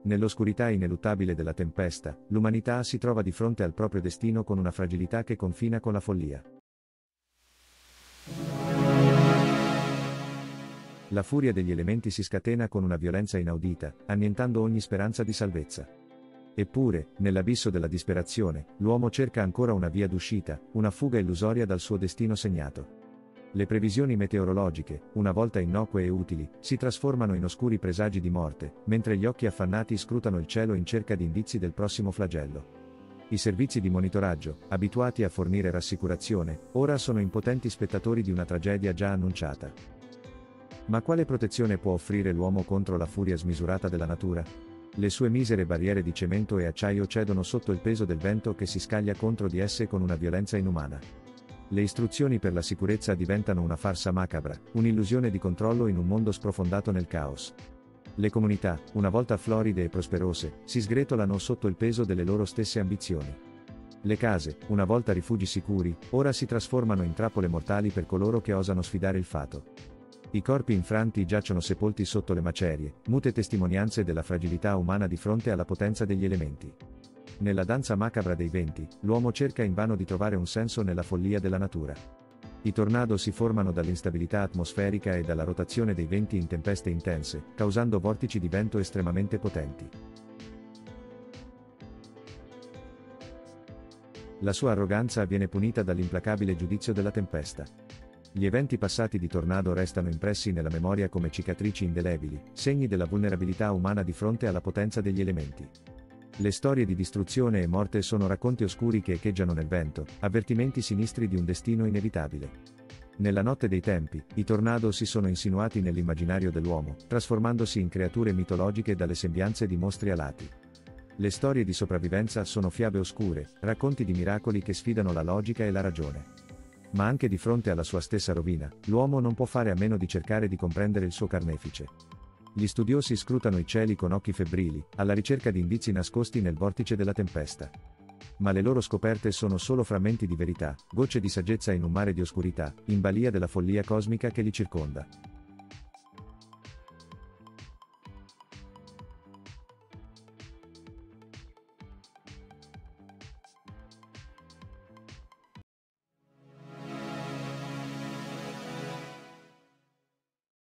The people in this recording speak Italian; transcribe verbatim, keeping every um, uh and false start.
Nell'oscurità ineluttabile della tempesta, l'umanità si trova di fronte al proprio destino con una fragilità che confina con la follia. La furia degli elementi si scatena con una violenza inaudita, annientando ogni speranza di salvezza. Eppure, nell'abisso della disperazione, l'uomo cerca ancora una via d'uscita, una fuga illusoria dal suo destino segnato. Le previsioni meteorologiche, una volta innocue e utili, si trasformano in oscuri presagi di morte, mentre gli occhi affannati scrutano il cielo in cerca di indizi del prossimo flagello. I servizi di monitoraggio, abituati a fornire rassicurazione, ora sono impotenti spettatori di una tragedia già annunciata. Ma quale protezione può offrire l'uomo contro la furia smisurata della natura? Le sue misere barriere di cemento e acciaio cedono sotto il peso del vento che si scaglia contro di esse con una violenza inumana. Le istruzioni per la sicurezza diventano una farsa macabra, un'illusione di controllo in un mondo sprofondato nel caos. Le comunità, una volta floride e prosperose, si sgretolano sotto il peso delle loro stesse ambizioni. Le case, una volta rifugi sicuri, ora si trasformano in trappole mortali per coloro che osano sfidare il fato. I corpi infranti giacciono sepolti sotto le macerie, mute testimonianze della fragilità umana di fronte alla potenza degli elementi. Nella danza macabra dei venti, l'uomo cerca invano di trovare un senso nella follia della natura. I tornado si formano dall'instabilità atmosferica e dalla rotazione dei venti in tempeste intense, causando vortici di vento estremamente potenti. La sua arroganza viene punita dall'implacabile giudizio della tempesta. Gli eventi passati di tornado restano impressi nella memoria come cicatrici indelebili, segni della vulnerabilità umana di fronte alla potenza degli elementi. Le storie di distruzione e morte sono racconti oscuri che echeggiano nel vento, avvertimenti sinistri di un destino inevitabile. Nella notte dei tempi, i tornado si sono insinuati nell'immaginario dell'uomo, trasformandosi in creature mitologiche dalle sembianze di mostri alati. Le storie di sopravvivenza sono fiabe oscure, racconti di miracoli che sfidano la logica e la ragione. Ma anche di fronte alla sua stessa rovina, l'uomo non può fare a meno di cercare di comprendere il suo carnefice. Gli studiosi scrutano i cieli con occhi febbrili, alla ricerca di indizi nascosti nel vortice della tempesta. Ma le loro scoperte sono solo frammenti di verità, gocce di saggezza in un mare di oscurità, in balia della follia cosmica che li circonda.